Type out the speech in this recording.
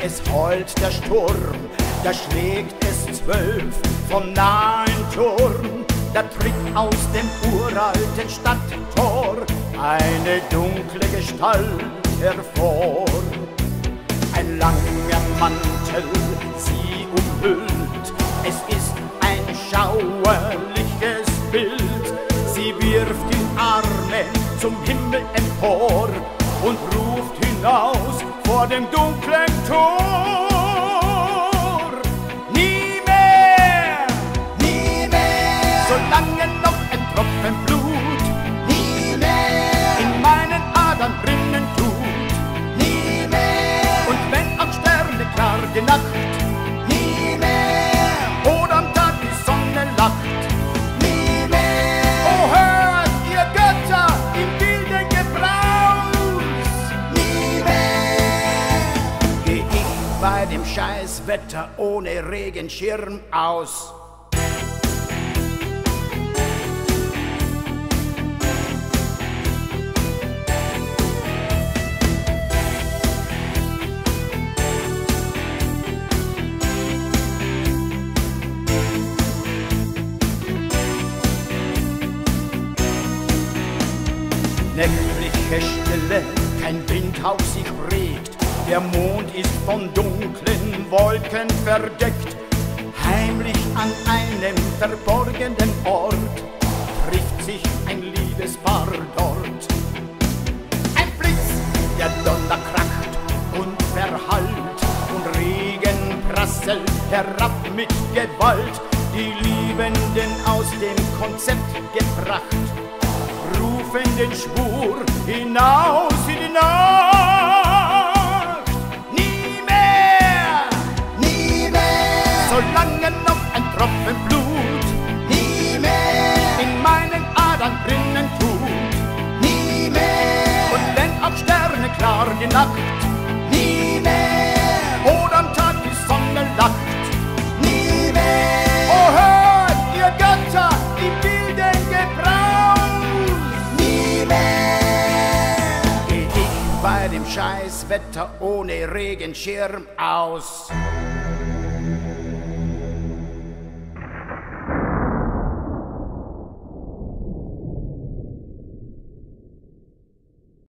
es heult der Sturm, da schlägt es 12 vom nahen Turm. Da tritt aus dem uralten Stadttor eine dunkle Gestalt hervor. Ein langer Mantel sie umhüllt, es ist ein schauerliches Bild. Sie wirft die Arme zum Himmel empor und ruft hinaus vor dem dunklen Tor. Nie mehr, nie mehr, solange noch ein Tropfen Blut nie mehr in meinen Adern rinnen tut. Nie mehr, und wenn am Sterne klar die Nacht, nie mehr, oder am Tag die Sonne lacht. Bei dem Scheißwetter ohne Regenschirm aus. Nächtliche Stille, kein Windhauch sich regt, der Mond ist von dunklen Wolken verdeckt. Heimlich an einem verborgenen Ort trifft sich ein Liebespaar dort. Ein Blitz, der Donner kracht und verhallt, und Regen prasselt herab mit Gewalt. Die Liebenden aus dem Konzept gebracht, rufen den Schwur hinaus in die Nacht. Solange noch ein Tropfen Blut nie mehr in meinen Adern rinnen tut. Nie mehr, und wenn am Sterne klar die Nacht, nie mehr, oder am Tag die Sonne lacht. Nie mehr, oh hört ihr Götter im wilden Gebraus. Nie mehr, geh ich bei dem Scheißwetter ohne Regenschirm aus.